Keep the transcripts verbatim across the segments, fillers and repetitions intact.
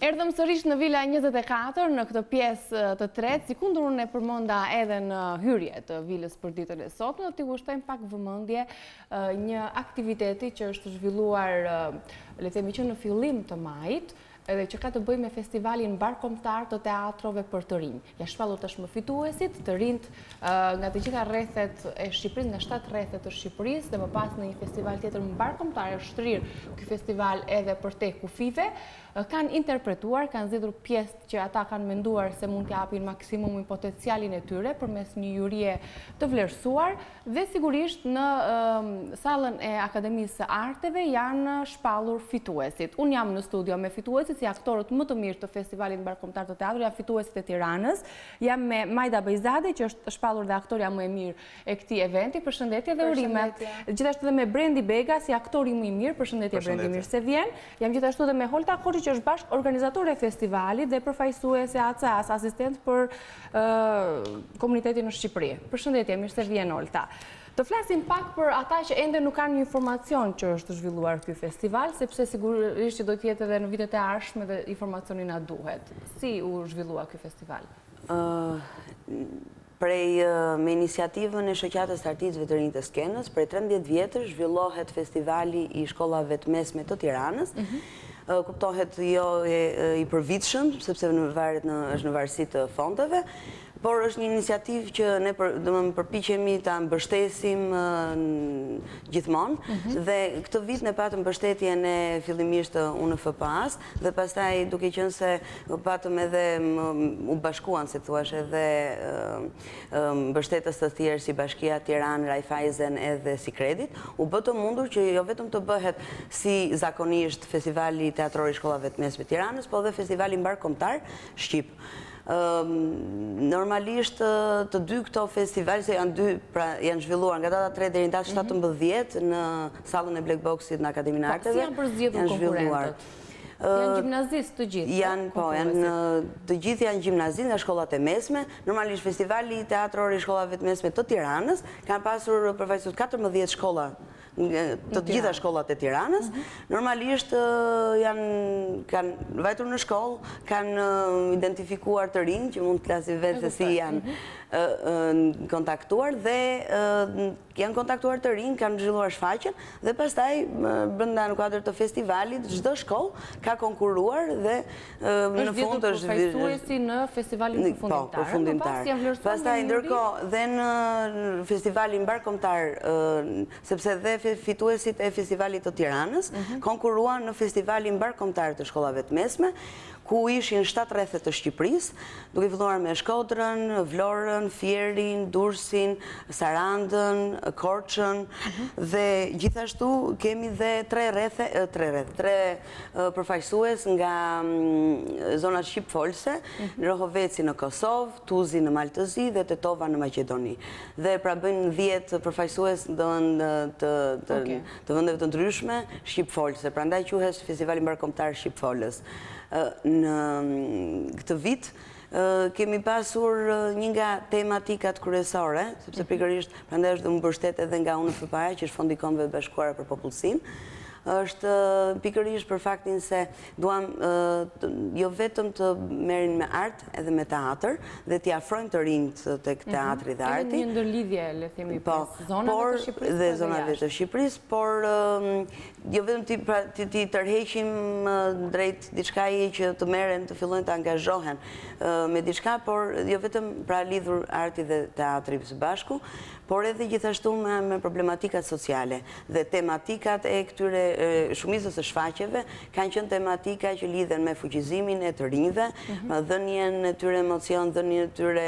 Erdhëm sërish në Vila njëzet e katër në këtë pjesë të tretë, si kundur unë e përmenda edhe në hyrje të vilës për ditën e sotme, do t'i kushtojmë pak vëmendje një aktiviteti që është zhvilluar, le të themi që në fillim të majit, edhe që ka të bëjë me festivalin barkombëtar të teatrove për të rinj. Ja shpallur tashmë fituesit, të rinjt nga të gjitha rrethet e Shqipërisë, nga shtatë rrethet të Shqipërisë, dhe më pas në një festival tjetër barkombëtar, është shtrirë ky festival edhe për te kufive, kanë interpretuar, kanë zgjedhur pjesë që ata kanë menduar se mund t'japin maksimumin potencialin e tyre përmes një jurie të vlerësuar, dhe sigurisht në sallën e Akademisë së Arteve janë shpallur fituesit. Unë jam në studio me fituesit si aktorët më të mirë të festivalit barkombëtar të teatrit, janë fituesit e Tiranës. Jam me Majda Bejzade, që është shpallur dhe aktoria më e mirë e këtij eventi. Përshëndetje dhe urime. Gjithashtu edhe me Brendi Bega si aktori më i mirë. Përshëndetje Brendi, mirë se vjen. Jam gjithashtu edhe me Holta Koçi, që është bashkë organizatore e festivalit dhe përfaqësuese A C A-s, asistent për komunitetin në Shqipëri. Përshëndetje, mirë se vjen Holta. Të flasim pak për ata që ende nuk kanë një informacion që është zhvilluar ky festival, sepse sigurisht që do të jetë edhe në vitet e ardhshme dhe informacioni na duhet. Si u zhvillua ky festival? Prej me iniciativën e shoqatës të artistëve të rinj të skenës, prej trembëdhjetë vjetësh zhvillohet festivali i shkollave të mesme të Tiranës. Kuptohet jo i përvitshëm, sepse është në varësi të fondeve, por është një iniciativë që ne përpiqemi ta mbështesim gjithmonë, dhe këtë vit ne patëm mbështetjen e fillimisht të U N F P A-s, dhe pastaj duke qenë se patëm edhe u bashkuan, si thuash, edhe mbështetës të tjerë si Bashkia Tiranë, Raiffeisen edhe si Kredit, u bë të mundur që jo vetëm të bëhet si zakonisht festivali teatror i shkollave të mesme të Tiranës, po dhe festivali barkombëtar Shqip. Normalisht të dy këto festival, se janë dy, pra janë zhvilluar nga data tre deri në datë shtatëmbëdhjetë në sallën e Black Boxit në Akademinë e Arteve. Si janë përzgjedhur konkurrentët? Janë gjimnazistë të gjithë? Janë, po, të gjithë janë gjimnazistë nga shkollat e mesme. Normalisht festivali teatror i shkollave të mesme të Tiranës kanë pasur përfaqësues katërmbëdhjetë shkolla të gjitha shkollat e Tiranës. Normalisht kanë vajtur në shkollë, kanë identifikuar të rinj që mund të klasi vetë se si janë kontaktuar, dhe janë kontaktuar të rinj, kanë zhvilluar shfaqjen, dhe pastaj brenda në kuadër të festivalit çdo shkollë ka konkuruar dhe në fund është përfaqësuesi në festivalin përfundimtar. Po, përfundimtar. Pastaj ndërkohë dhe në festivalin barkombëtar, sepse dhe fituesit e festivalit të Tiranës konkuruan në festivalin barkombëtar të shkollave të mesme, ku ishin shtatë rrethet të Shqipërisë, duke filluar me Shkodrën, Vlorën, Fierin, Durrësin, Sarandën, Korçën, dhe gjithashtu kemi dhe tre rrethe, tre rrethe, tre përfaqësues nga zona shqipfolse, Rohoveci në Kosovë, Tuzi në Maltëzi dhe Tetova në Maqedoni. Dhe pra bëjnë dhjetë përfaqësues të vendeve të ndryshme shqipfolse, prandaj quhet Festivali Barkombëtar Shqipfolës. Në këtë vit kemi pasur një nga tematikat kryesore, sepse pikërisht prandaj është dhe mbështet edhe nga U N F P A, që është Fondi i Kombeve të Bashkuara për Popullsinë, është pikërisht për faktin se duam jo vetëm të merrin me art edhe me teatr, dhe t'i afrojnë të rinjt tek teatri dhe arti. Një ndërlidhje, le të themi, pas zonave të Shqipërisë dhe zonave të Shqipërisë, por jo vetëm t'i tërheqim drejt diçkaje që të merren, të fillojnë të angazhohen me diçka, por jo vetëm pra lidhur arti dhe teatri së bashku, por edhe gjithashtu me problematikat sociale. Dhe tematikat e këtyre shumicës së shfaqjeve kanë qenë tematika që lidhen me fuqizimin e të rinjve, me dhënien e tyre emocion, dhënien e tyre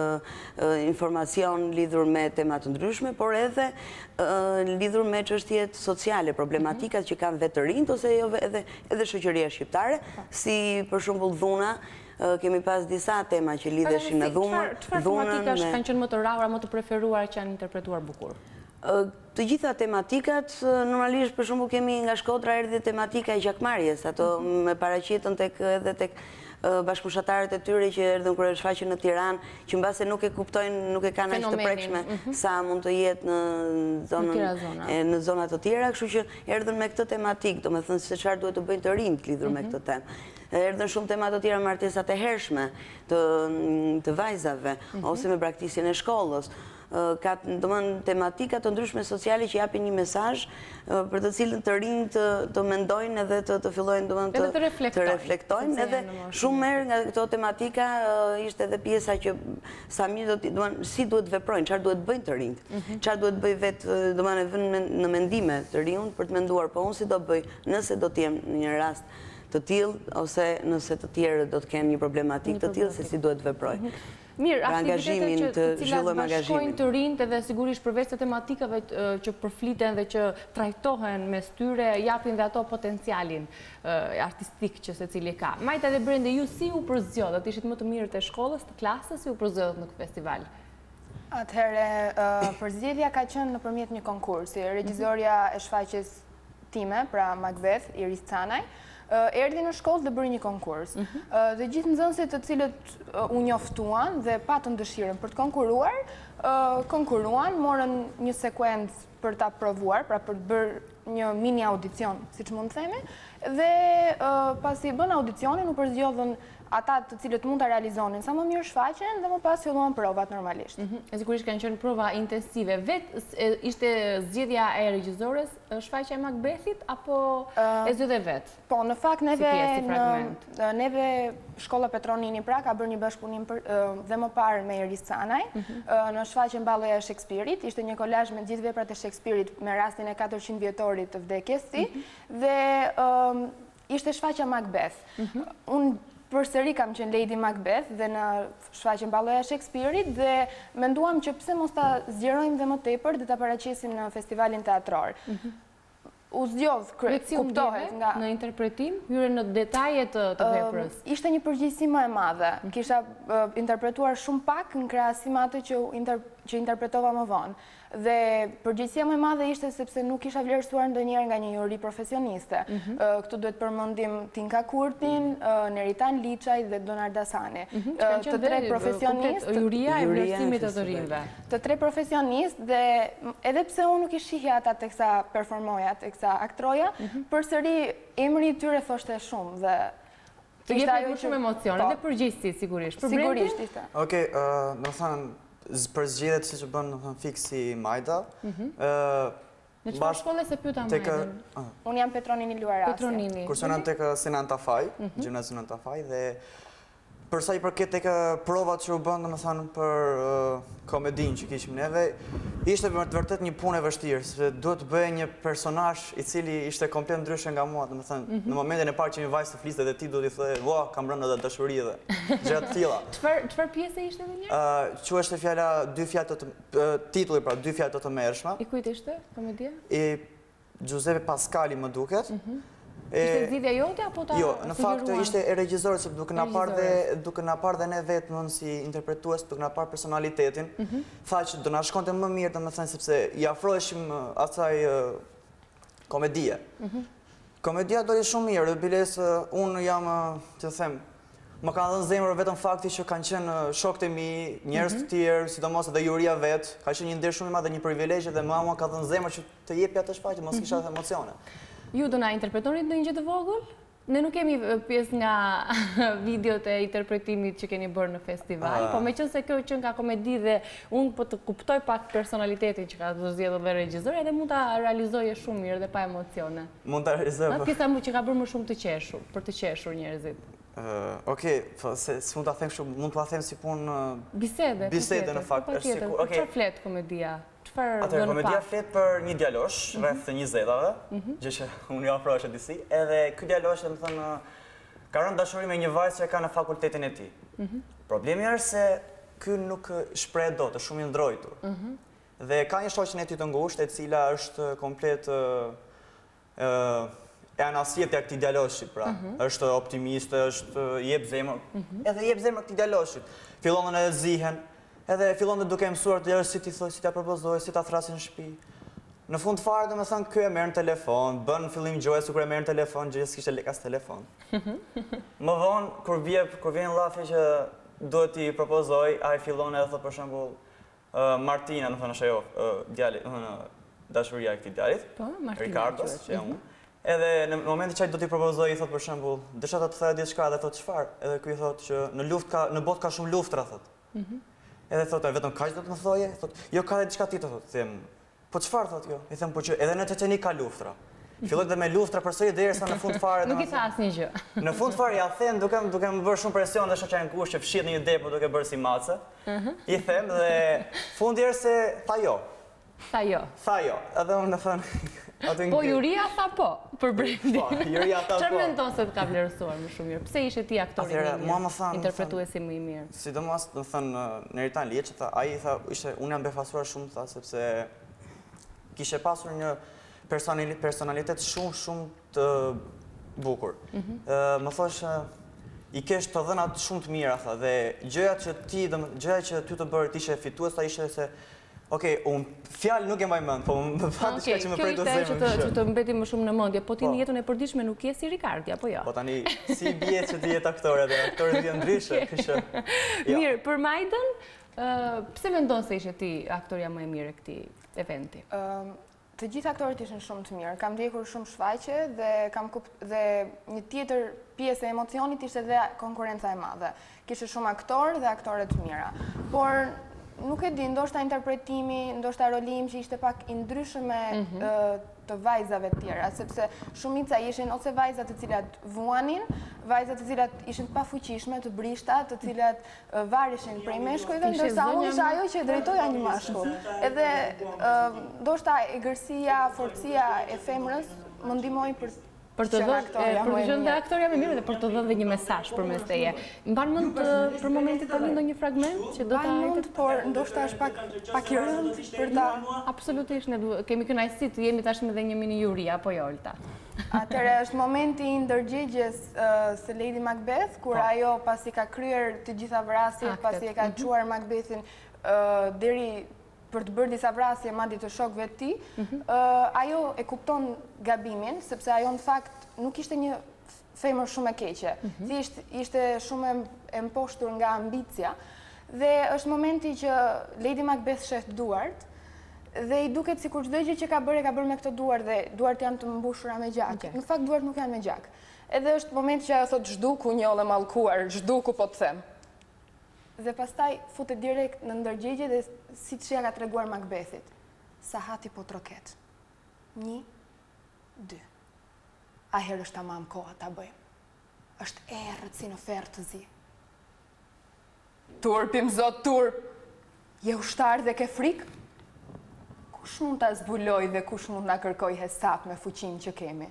informacion lidhur me tema të ndryshme, por edhe lidhur me çështjet sociale, problematikat që kanë vetë të rinjt ose edhe shoqëria shqiptare, si për shembull dhuna. Kemi pas disa tema që lidheshin me dhunën. Çfarë tematikash kanë qenë më të rrahura, më të preferuara që janë interpretuar bukur? Të gjitha tematikat, normalisht për shembull kemi nga Shkodra erdhi tematika e gjakmarrjes, ato me paraqitën tek edhe tek bashkëfushatarët e tyre që erdhën kur shfaqen në Tiranë, që mbase nuk e kuptojnë, nuk e kanë aq të prekshme sa mund të jetë në zonën në zona të tjera, kështu që erdhën me këtë tematikë, domethënë se çfarë duhet të bëjnë të rinjt lidhur me këtë temë. erdhën shumë tema të tjera, martesat e hershme të vajzave, ose me braktisjen e shkollës. Ka tematika të ndryshme sociale që japin një mesazh për të cilën të rinjt të mendojnë edhe të fillojnë të reflektojnë. Edhe shumë merë nga këto tematika ishte edhe pjesa që si duhet veprojnë, çfarë duhet bëjnë të rinjt, çfarë duhet bëj vetë, do të vënë në mendime të rinjt për të menduar, po unë si do bëj nëse do të jem në një rast të tillë, ose nëse të tjerë do të kenë një problematik të tillë, se si duhet veproj. Mirë, aktivitetet që të cilat bashkojnë të rinjt edhe sigurisht përveç të tematikave që përfliten dhe që trajtohen mes tyre, japin dhe ato potencialin artistik që se cili ka. Majta dhe Brende, ju si u përzgjodhët? Ishit më të mirë të shkollës, të klasës, si u përzgjodhët në këtë festival? Atëhere, përzgjedhja ka qenë nëpërmjet një konkursi. Regjisorja e shfaqjes time, pra Macbeth, Iris Canaj, erdi në shkollë dhe bëri një konkurs. Dhe gjithë nxënësit të cilët u njoftuan dhe patën dëshirën për të konkuruar, konkuruan, morën një sekuencë për ta provuar, pra për të bërë një mini audicion, siç mund të themi, dhe pasi bën audicionin u përzgjodhën ata të cilët mund të realizonin sa më mirë shfaqjen dhe më pas filluan provat normalisht. E sigurisht kanë qenë prova intensive. Vetë ishte zgjedhja e regjizores shfaqja e Macbethit apo e zgjedhë vetë? Po, në fakt neve neve Shkolla Petronini pra ka bërë një bashkëpunim dhe më parë me Iris Canaj në shfaqjen Balloja e Shakespeare-it. Ishte një kolazh me gjithë veprat e Shakespeare-it me rastin e katërqind vjetorit të vdekjes së tij dhe ishte shfaqja Macbeth. Unë përsëri kam qenë Lady Macbeth dhe në shfaqjen Balloja e Shakespeare-it dhe menduam që pse mos ta zgjerojmë dhe më tepër dhe ta paraqesim në festivalin teatror. U zgjodh, kuptohet nga në interpretim, hyre në detajet të veprës. Ishte një përgjegjësi më e madhe. Kisha interpretuar shumë pak në krahasim atë që që interpretova më vonë. Dhe përgjegjësia më e madhe ishte sepse nuk isha vlerësuar ndonjëherë nga një juri profesioniste. Këtu duhet përmendim Tinka Kurtin, Neritan Liçaj dhe Donald Dasani. Të tre profesionistë, juria e vlerësimit të të rinjve. Të tre profesionistë dhe edhe pse unë nuk i shihja ata teksa performoja, teksa aktroja, përsëri emri i tyre thoshte shumë dhe të jepte shumë emocione dhe përgjegjësi sigurisht. Sigurisht ishte. Okej, do të thënë për zgjedhjet si që bënë në thënë fiksi Majda. Në qëfar shkolle se pyta Majdën? Unë jam Petronini Luarasi. Petronini. Kursionan tek Sinan Tafaj, gjimnazi Sinan Tafaj, dhe përsa i përket tek provat që u bënë, më thënë, për komedin që kishim neve, ishte të vërtet një punë e vështirë, se duhet të bëhe një personazh i cili ishte komplet ndryshe nga mua, dhe më thënë, në momentin e parë që një vajzë të fliste dhe ti duhet i thë, ua, kam brënë edhe dashuri dhe gjërat tilla. Çfarë pjese ishte dhe njërë? Quheshte fjala dy fjalë të titulli, pra dy fjalë të të mërshme. I kujt ishte komedia? I Giuseppe Pascali më duket. Ishte zgjidhja jote apo ta Jo, në fakt ishte e regjisorit, se duke na parë dhe ne vetë si interpretues, duke na parë personalitetin, tha që do na shkonte më mirë, domethënë sepse i afroheshim asaj komedie. Komedia doli shumë mirë, dhe biles unë jam, që them, më kanë dhënë zemër vetëm fakti që kanë qenë shokët e mi, njerëz të tjerë, sidomos edhe juria vetë, ka qenë një nder shumë i madh dhe një privilegj, dhe mua ka dhënë zemër që të jepi atë shfaqje, mos kisha emocione. Ju do na interpretonit në një gjë të vogël? Ne nuk kemi pjesë nga videot e interpretimit që keni bërë në festival, po me qënë se kjo që nga komedi dhe unë po të kuptoj pak personalitetin që ka të zgjedhur dhe regjizor, edhe mund ta realizoje shumë mirë dhe pa emocione. Mund ta realizoj. Pjesa që ka bërë më shumë të qeshur, për të qeshur njerëzit. Okej, se mund ta them shumë, mund ta them si punë bisede. Bisede në fakt. Çfarë flet komedia? Atër, komedia flet për një djalosh, rreth të njëzjetave, gjë që unë ju afrohesh e disi, edhe ky djalosh, dhe më thënë, ka rënë dashuri me një vajzë që ka në fakultetin e tij. Problemi është se ky nuk shpreh dot, është shumë i ndrojtur. Dhe ka një shoqen e tij të ngushtë, e cila është komplet e anasjetja këtij djaloshi, pra. Është optimiste, është i jep zemër, edhe i jep zemër këtij djaloshit. Fillon edhe zihen, edhe fillon dhe duke mësuar të lërë si ti thoi, si ta propozoj, si ta thrasin në shtëpi. Në fund fare dhe me thënë, kjo e merë në telefon, bën në fillim gjoje, su kërë e merë në telefon, gjë s'kishte lekas telefon. Më vonë, kur vjen llafi që duhet t'i propozoj, a i fillon edhe thot për shembull Martina, në thënë është ajo, djali, dashuria e këtij djalit, Ricardos, që jam unë. Edhe në momentin që ai do t'i propozoj, i thot për shembull, "Dësha të të thojë diçka", dhe thot "Çfarë?" Edhe ky i thot që në luftë ka në botë ka shumë luftra, thot. Edhe thot, "Vetëm kaq do të më thoje?" Thot, "Jo, ka edhe diçka tjetër", thot. Them, "Po çfarë?" Thot, "Jo." I them, "Po që edhe në Çeçeni ka luftra." Filloi dhe me luftra përsëri derisa në fund fare. Nuk i tha asnjë gjë. Në fund fare ja them duke duke më bërë shumë presion dhe shoqja në kush që fshihet në një depo duke bërë si mace. I them dhe fundi erë se tha jo. Tha jo. Tha jo. Edhe unë në thënë Po Juria tha po, për Brendin. Po, Juria tha po. Çfarë mendon se të ka vlerësuar më shumë mirë? Pse ishe ti aktori më i mua më mirë, thanë- interpretuesi më i mirë? Sidomos, do thënë Neritan Liçi, tha, ai tha, ishte unë jam befasuar shumë, tha, sepse kishe pasur një personali- personalitet shumë shumë të bukur. Ë, Më thoshë i kesh të dhënat shumë të mira, tha, dhe gjëja që ti, domethënë, gjëja që ty të bërë ti ishe fitues, tha ishte se Okej, unë fjalë nuk e mbaj mend, po më fa diçka që më prej do Kjo ishte zemrën. që të mbeti më shumë në mendje, po ti Po. në jetën e përditshme nuk je si Ricardi apo jo? Po tani, si bie që ti jetë aktore dhe aktorët vjen ndryshe, kështu. Ja. Mirë, për Majdën, ë, pse mendon se ishe ti aktoria më e mirë e këtij eventi? Ëm, Të gjithë aktorët ishin shumë të mirë. Kam ndjekur shumë shfaqje dhe kam kupt dhe një tjetër pjesë e emocionit ishte dhe konkurenca e madhe. Kishte shumë aktorë dhe aktore të mira. Por nuk e di, ndoshta interpretimi, ndoshta roli im që ishte pak i ndryshëm me ë, të vajzave të tjera, sepse shumica ishin ose vajza të cilat vuanin, vajza të cilat ishin të pafuqishme, të brishta, të cilat ë, vareshin prej meshkujve, Ishe ndërsa unë zonja isha ajo që drejtoja një mashkull. Edhe ë, ndoshta egërsia, forcia e femrës më ndihmoi për Për të qenë dhënë, aktoria për më të e qenë dhe mirë. aktoria më mirë dhe për të dhënë dhe një mesazh përmes teje. Mban mend ë, për momentin tani ndonjë fragment që do ta Mbaj mend, hajtë? por ndoshta është pak pak i rëndë për ta. Absolutisht, ne du- kemi kënaqësi të jemi tashmë dhe një mini Juri apo jo, Olta? Atëherë është momenti i ndërgjegjes ë, së Lady Macbeth, kur ajo pasi ka kryer të gjitha vrasjet, Aktet. pasi e ka çuar Macbethin ë, deri për të bërë disa vrasje madje të shokëve të tij, ë, ajo e kupton gabimin, sepse ajo në fakt nuk ishte një femër shumë e keqe. Thjesht ishte shumë e- e mposhtur nga ambicia. Dhe është momenti që Lady Macbeth sheh duart dhe i duket sikur çdo gjë që ka bërë e ka bërë me këto duar dhe duart janë të mbushura me gjak. Okej. Në fakt duart nuk janë me gjak. Edhe është momenti që ajo thotë zhduku njollë e mallkuar, zhduku po të them. Dhe pastaj futet direkt në ndërgjegje dhe siç ja ka treguar Macbethit. Sa hati po troket. Një, dy. A herë është tamam koha ta bëjmë. Është errët si në ferë të zi. Turpim, zot turp. Je ushtar dhe ke frikë? Kush mund ta zbuloj dhe kush mund na kërkoj hesap me fuqinë që kemi?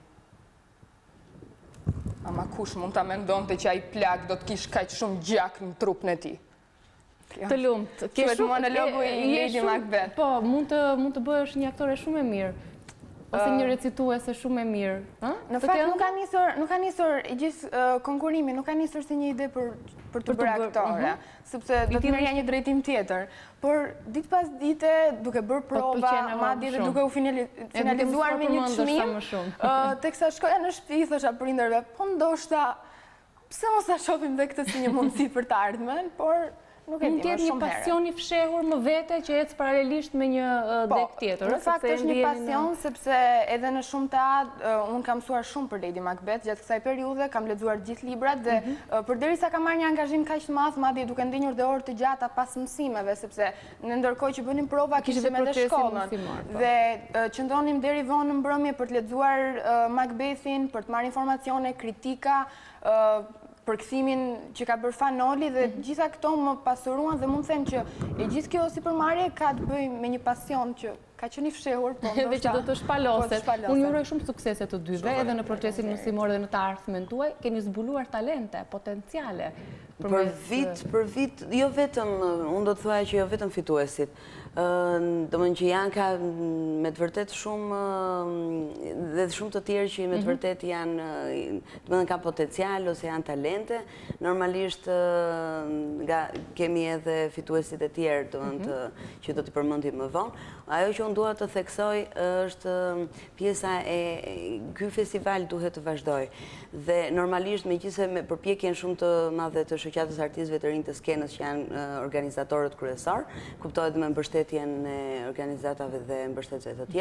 Ama kush mund ta mendonte që ai plak do të kish kaq shumë gjak në trupin e tij? Të lumt. Ke Thuhet monologu i e- je Lady shumë- Macbeth. Po, mund të mund të bëhesh një aktore shumë e mirë. Ose një recituese shumë e mirë, ë? Në Të fakt ke nuk ka nisur, nuk ka nisur i gjithë uh, konkurimi, nuk ka nisur si një ide për për të Për të bërë bërë, aktore, sepse do të tjetër merrja një drejtim tjetër. Por ditë pas dite, duke bërë prova, pëlqen e madje dhe shumë. duke u finali- finalizuar me një përmendesh sa çmim, më shumë. ë, teksa shkoja në shtëpi thosha prindërve, po ndoshta pse mos ta shohim dhe këtë si një mundësi për të ardhmen, por nuk e Mund di të më jetë një shumë herë. pasion i fshehur më vete që ecë paralelisht me një uh, Po, dek tjetër. në ë, fakt sepse është një ndjeni në- pasion, sepse edhe në shumë teatr, uh, unë kam mësuar shumë për Lady Macbeth gjatë kësaj periudhe, kam lexuar gjithë librat dhe Mhm. uh, përderisa kam marrë një angazhim kaq të madh, madje duke ndenjur dhe orë të gjata pas mësimeve, sepse në ndërkohë që bënim prova Kishte kishim edhe procesin shkollën. mësimor, po. Dhe uh, qëndronim deri vonë në mbrëmje për të lexuar uh, Macbethin, për të marrë informacione, kritika, uh, përkthimin që ka bërë Fanoli dhe gjitha këto më pasuruan dhe mund të them që e gjithë kjo sipërmarrje ka të bëjë me një pasion që ka qenë i fshehur, po Edhe që do të shpaloset. shpaloset. Unë ju uroj shumë suksese të dyve, edhe në procesin mësimor dhe në të ardhmen tuaj. Keni zbuluar talente, potenciale. Për përmes- vit, për vit, jo vetëm, unë do të thuaj që jo vetëm fituesit, do më në që janë ka me të vërtet shumë, dhe shumë të tjerë që me të vërtet janë, do më në ka potencial ose janë talente, normalisht nga kemi edhe fituesit e tjerë, do më të që do t'i përmëndim më vonë. Ajo që unë duhet të theksoj është pjesa e ky festival duhet të vazhdoj. Dhe normalisht me gjithse me përpjekjen shumë të madhe të shoqatës artistëve të rinj të skenës që janë organizatorët kryesor, kuptohet me mbështetjen e organizatave dhe mbështetësve të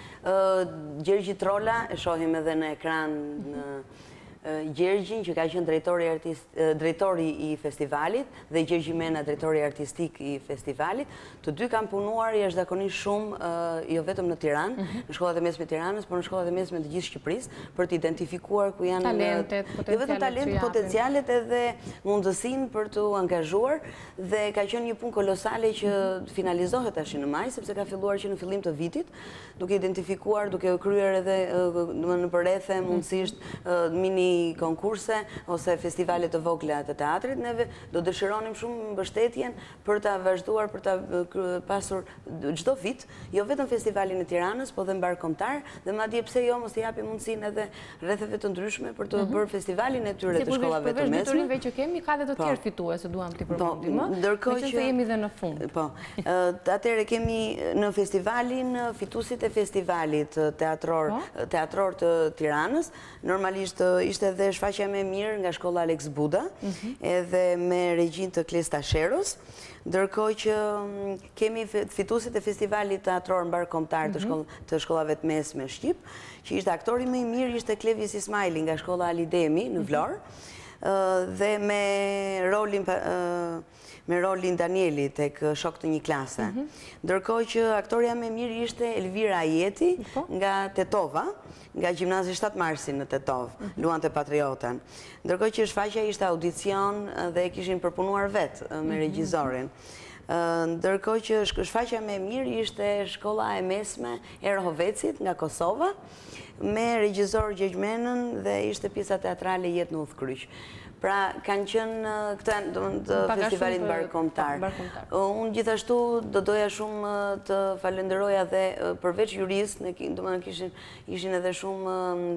tjerë. Gjergji Trolla, e shohim edhe në ekran në Gjergjin, që ka qenë drejtori i festivalit, dhe Gjergji Mena, drejtori artistik i festivalit. Të dy kanë punuar jashtëzakonisht shumë, jo vetëm në Tiranë, në shkollat e mesme të Tiranës, por në shkollat e mesme të gjithë Shqipërisë, për të identifikuar ku janë talentet, jo vetëm talentet, potencialet edhe mundësinë për të angazhuar, dhe ka qenë një punë kolosale që finalizohet tash në maj, sepse ka filluar që në fillim të vitit, duke identifikuar, duke kryer edhe në përrethe mundësisht mini konkurse ose festivale të vogla të teatrit. Neve do dëshironim shumë mbështetjen për ta vazhduar, për ta pasur çdo vit, jo vetëm festivalin e Tiranës, po dhe mbar kombëtar, dhe madje pse jo mos i japi mundësinë edhe rretheve të ndryshme për të bërë festivalin e tyre të shkollave të mesme. Sigurisht, përveç që kemi ka edhe të tjerë fituese, duam t'i përmendim, ndërkohë që jemi dhe në fund. Po, atëherë kemi në festivalin fituesit e festivalit teatror teatror të Tiranës, normalisht ishte edhe shfaqja me mirë nga shkolla Alex Buda, edhe me regjin të Kles Tasheros, ndërkohë që kemi fituesit e festivalit teatror mbar kombëtar të shkollave të mesme Shqip, që ishte aktori më i mirë ishte Klevis Ismaili nga shkolla Alidemi në Vlorë, dhe me rolin me rolin Danieli tek Shok të një klase. Ndërkohë që aktoria më e mirë ishte Elvira Ajeti nga Tetova, nga Gjimnazi shtatë marsi në Tetov, luante Patriotën. Ndërkohë që shfaqja ishte audicion dhe kishin përpunuar vetë me regjizorin. Ndërkohë që shfaqja më e mirë ishte shkolla e mesme Erhovecit nga Kosova, me regjizor Gjergj Menën, dhe ishte pjesa teatrale Jetë në Udhkryq. Pra, kanë qënë këtë festivalin mbarkombëtar. Unë gjithashtu do doja shumë të falenderoja dhe përveç juristë, ishin edhe shumë,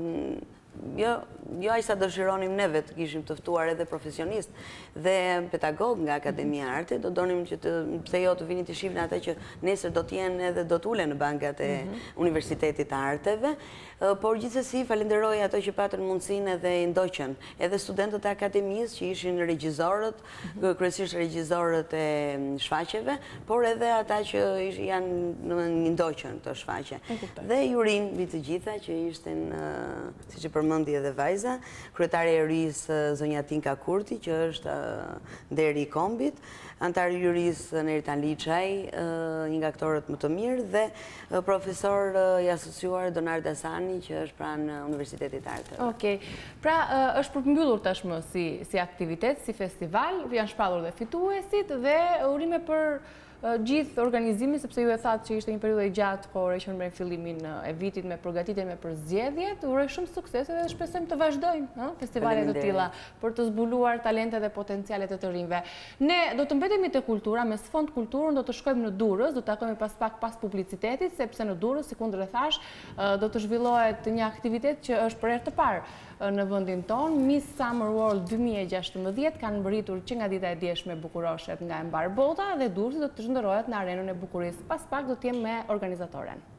jo aq sa dëshironim neve të kishim të ftuar edhe profesionist dhe pedagog nga Akademia e Arte, do donim që të, pse jo të vini të shihni ata që nesër do t'jenë edhe do t'ulen në bankat e Universitetit të Arteve, por gjithsesi falenderoj ato që patën mundësinë edhe i ndoqën, edhe studentët e akademisë që ishin regjizorët, kryesisht regjizorët e shfaqjeve, por edhe ata që janë i ndoqën këto shfaqje. Dhe jurin mbi të gjitha që ishten, siç e përmendi edhe vajza, kryetare e jurisë zonja Tinka Kurti, që është nderi i kombit, antar i jurisë Neritan Liçaj, një nga aktorët më të mirë, dhe profesor i asociuar Donard Asani, që është pranë Universitetit të Arteve. Okej. Pra, është përmbyllur tashmë si aktivitet, si festival, janë shpallur dhe fituesit dhe urime për gjithë organizimi, sepse ju e thatë që ishte një periudhë e gjatë kohore që në fillimin e vitit me përgatitjen me përzgjedhjet, uroj shumë sukses dhe shpresojmë të vazhdojmë festivalet të tilla për të zbuluar talentet dhe potencialet e të rinjve. Ne do të mbetemi te kultura, me sfond kulturën do të shkojmë në Durrës, do të takojmë pas pak pas publicitetit, sepse në Durrës, si kundër e thash, do të zhvillohet një aktivitet që është për herë të parë në vendin tonë. Miss Summer World dy mijë e gjashtëmbëdhjetë kanë mbërritur që nga dita e dieshme bukuroshet nga e mbar bota dhe Durrësi do të zhndërrohet në arenën e bukurisë. Pas pak do të jem me organizatoren.